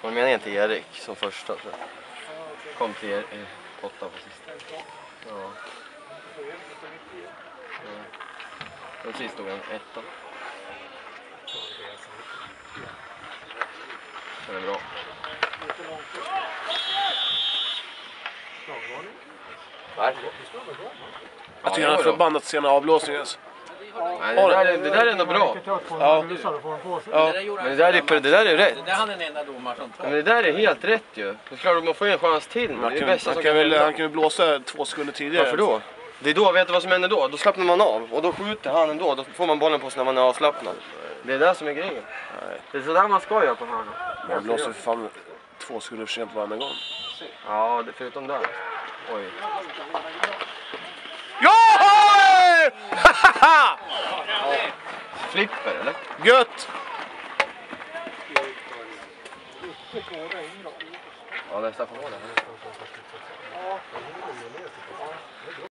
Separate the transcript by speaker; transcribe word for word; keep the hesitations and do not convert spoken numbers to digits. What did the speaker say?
Speaker 1: Var det meningen till Erik som första, tror jag. Kom till er, eh, åtta på sista. Ja. Ja. Och sist stod en etta. Den är bra. Nej.
Speaker 2: Jag tycker han är förbannat sena avblåsningen.
Speaker 1: Nej, det, där är, det där är ändå bra.
Speaker 2: Ja.
Speaker 1: Ja. Men det där är, det där är rätt.
Speaker 3: Det är han den enda domaren som tar.
Speaker 1: Men det där är helt rätt ju. Det är klart att man får en chans till. Det är det bästa
Speaker 2: Han
Speaker 1: som
Speaker 2: kan
Speaker 1: kan
Speaker 2: väl,
Speaker 1: hända.
Speaker 2: han kan väl blåsa två sekunder tidigare.
Speaker 1: Varför då? Det är då, vet du vad som händer då? Då slappnar man av. Och då skjuter han ändå. Då får man bollen på sig när man är avslappnad. Det är det som är grejen.
Speaker 2: Nej.
Speaker 1: Det är sådär man ska göra på hörna.
Speaker 2: Man blåser för fan två sekunder för sent varje gång.
Speaker 1: Ja, det, förutom där. Oj.
Speaker 2: Ja!
Speaker 1: Flipper, eller?
Speaker 2: Gött!
Speaker 1: Ja, nästan får vara det.